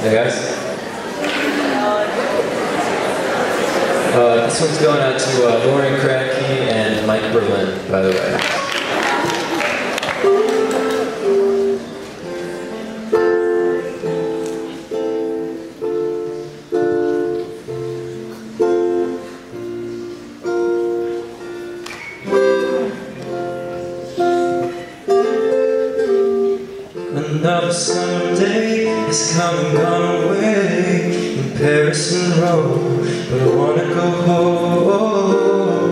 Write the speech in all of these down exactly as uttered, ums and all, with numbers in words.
Hey guys. Uh, this one's going out to uh, Lauren Cracky and Mike Berlin, by the way. Another summer day has come and gone away in Paris and Rome, but I wanna go home.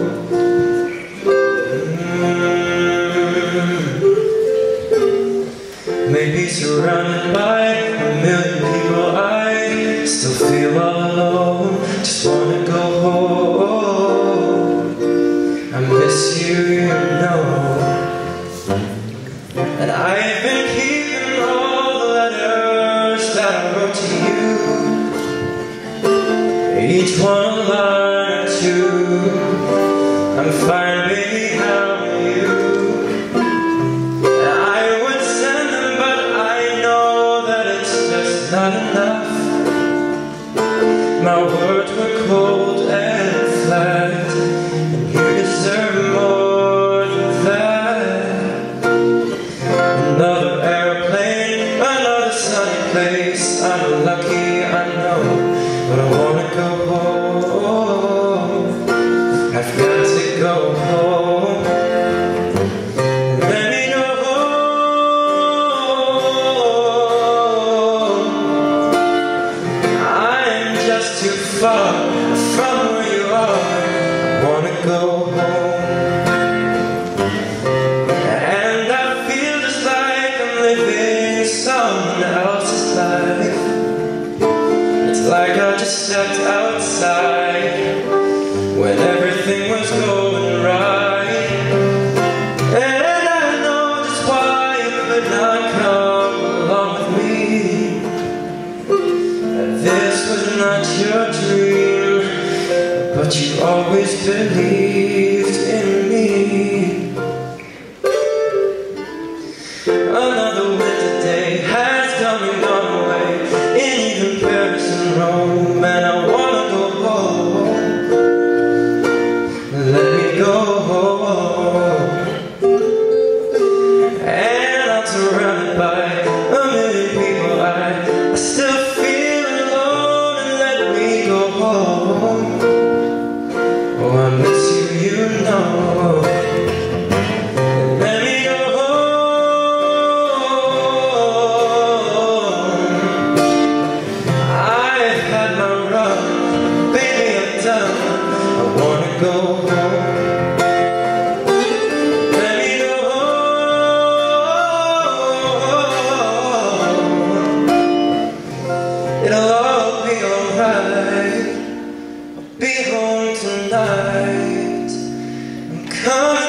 mm. Maybe surrounded by a million people, I still feel all alone. Just wanna go home. I miss you, you know. And I've been keeping all the letters that I wrote to you, each one a line or two. I'm fine, baby, how are you? And I would send them, but I know that it's just not enough. My words were cold and flat, and you deserve more than that. Another airplane, another sunny place. I'm lucky, I know, but I wanna go home. I've got to go home. Let me go home. I'm just too far from where you are. I wanna go home. Living someone else's life. It's like I just stepped outside when everything was going right. And I know just why you could not come along with me. That this was not your dream, but you always believed in me. Another winter day has come and gone away in even Paris and Rome, and I wanna go home. Let me go home. And I'm surrounded by a million people, I, I still feel alone, and let me go home. Oh, I miss you, you know. I wanna go home. Let me go home. It'll all be alright. I'll be home tonight. I'm coming.